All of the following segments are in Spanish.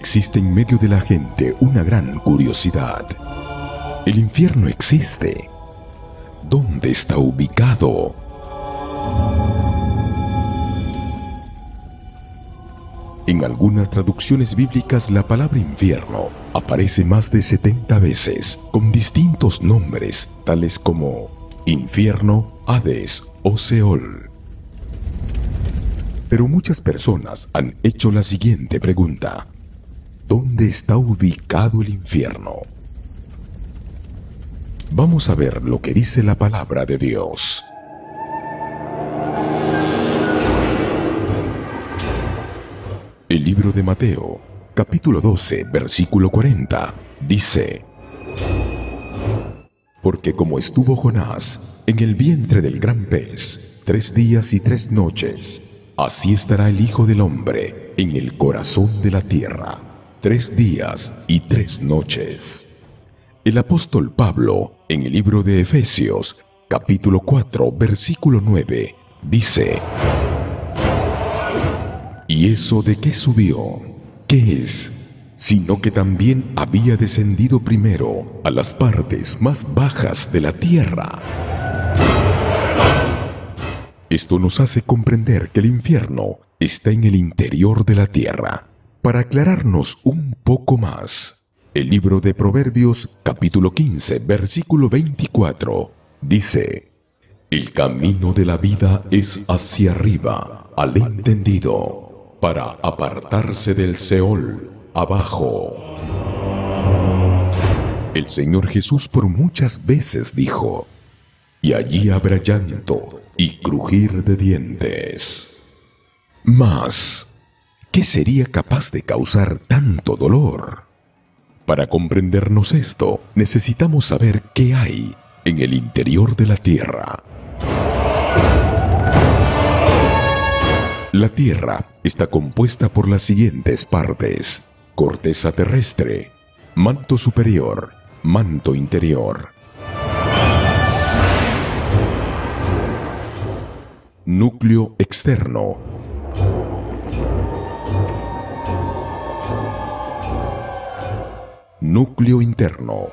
existe en medio de la gente una gran curiosidad. ¿El infierno existe? ¿Dónde está ubicado? En algunas traducciones bíblicas la palabra infierno aparece más de 70 veces con distintos nombres, tales como infierno, Hades o Seol. Pero muchas personas han hecho la siguiente pregunta: ¿dónde está ubicado el infierno? Vamos a ver lo que dice la palabra de Dios. El libro de Mateo, capítulo 12, versículo 40, dice: Porque como estuvo Jonás en el vientre del gran pez 3 días y 3 noches, así estará el Hijo del Hombre en el corazón de la tierra 3 días y 3 noches. El apóstol Pablo, en el libro de Efesios, capítulo 4, versículo 9, dice: ¿Y eso de qué subió? ¿Qué es? Sino que también había descendido primero a las partes más bajas de la tierra. Esto nos hace comprender que el infierno está en el interior de la tierra. Para aclararnos un poco más, el libro de Proverbios, capítulo 15, versículo 24, dice: El camino de la vida es hacia arriba, al entendido, para apartarse del Seol, abajo. El Señor Jesús por muchas veces dijo: y allí habrá llanto y crujir de dientes. Mas, ¿qué sería capaz de causar tanto dolor? Para comprendernos esto, necesitamos saber qué hay en el interior de la Tierra. La Tierra está compuesta por las siguientes partes: corteza terrestre, manto superior, manto interior, núcleo externo, núcleo interno.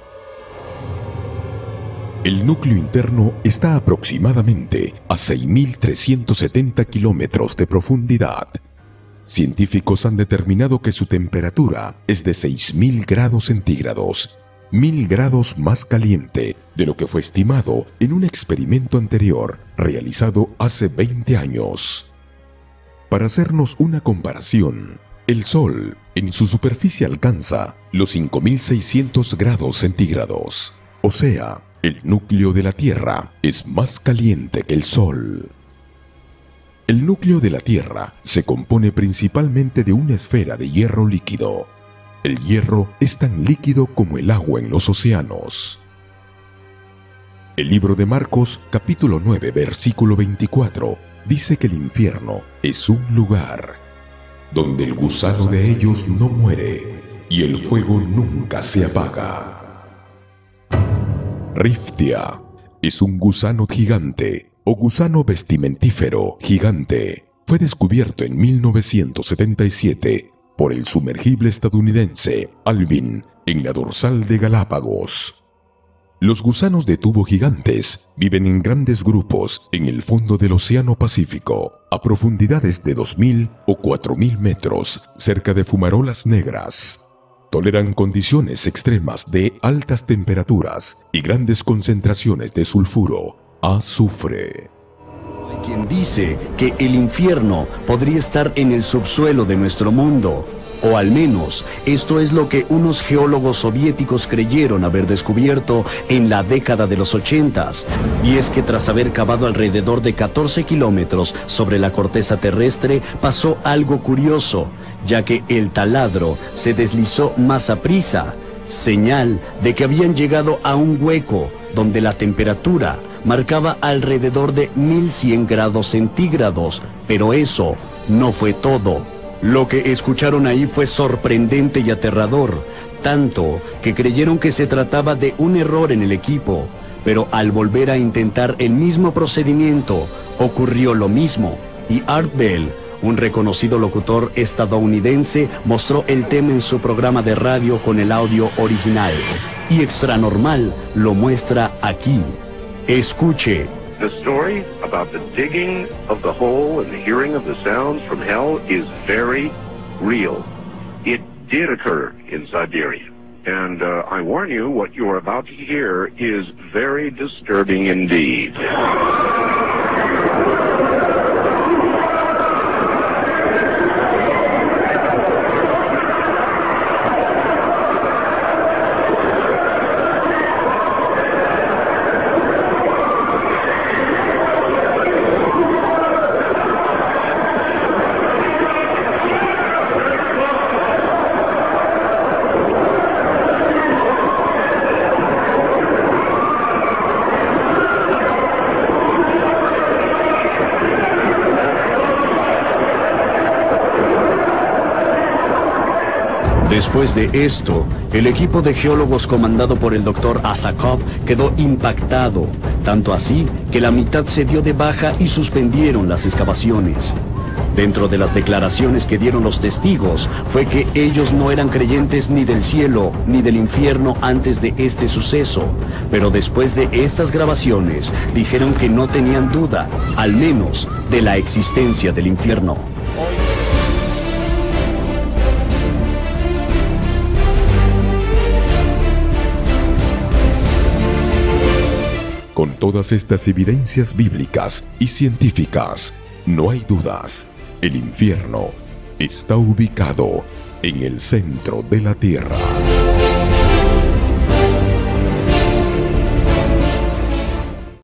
El núcleo interno está aproximadamente a 6.370 kilómetros de profundidad. Científicos han determinado que su temperatura es de 6.000 grados centígrados, 1.000 grados más caliente de lo que fue estimado en un experimento anterior realizado hace 20 años. Para hacernos una comparación, el Sol en su superficie alcanza los 5.600 grados centígrados, o sea, el núcleo de la Tierra es más caliente que el Sol. El núcleo de la Tierra se compone principalmente de una esfera de hierro líquido. El hierro es tan líquido como el agua en los océanos. El libro de Marcos, capítulo 9, versículo 24, dice que el infierno es un lugar donde el gusano de ellos no muere y el fuego nunca se apaga. Riftia es un gusano gigante o gusano vestimentífero gigante. Fue descubierto en 1977 por el sumergible estadounidense Alvin en la dorsal de Galápagos. Los gusanos de tubo gigantes viven en grandes grupos en el fondo del Océano Pacífico, a profundidades de 2.000 o 4.000 metros, cerca de fumarolas negras. Toleran condiciones extremas de altas temperaturas y grandes concentraciones de sulfuro, azufre. Hay quien dice que el infierno podría estar en el subsuelo de nuestro mundo, o al menos esto es lo que unos geólogos soviéticos creyeron haber descubierto en la década de los 80s, y es que tras haber cavado alrededor de 14 kilómetros sobre la corteza terrestre pasó algo curioso, ya que el taladro se deslizó más aprisa, señal de que habían llegado a un hueco donde la temperatura marcaba alrededor de 1.100 grados centígrados, pero eso no fue todo. Lo que escucharon ahí fue sorprendente y aterrador, tanto que creyeron que se trataba de un error en el equipo, pero al volver a intentar el mismo procedimiento, ocurrió lo mismo, y Art Bell, Un reconocido locutor estadounidense mostró el tema en su programa de radio con el audio original. Y Extranormal lo muestra aquí. Escuche. The story about the digging of the hole and the hearing of the sounds from hell is very real. It did occur in Siberia. And I warn you, what you are about to hear is very disturbing indeed. Después de esto, el equipo de geólogos comandado por el Dr. Asakov quedó impactado, tanto así que la mitad se dio de baja y suspendieron las excavaciones. Dentro de las declaraciones que dieron los testigos fue que ellos no eran creyentes ni del cielo ni del infierno antes de este suceso, pero después de estas grabaciones dijeron que no tenían duda, al menos, de la existencia del infierno. Con todas estas evidencias bíblicas y científicas, no hay dudas, el infierno está ubicado en el centro de la Tierra.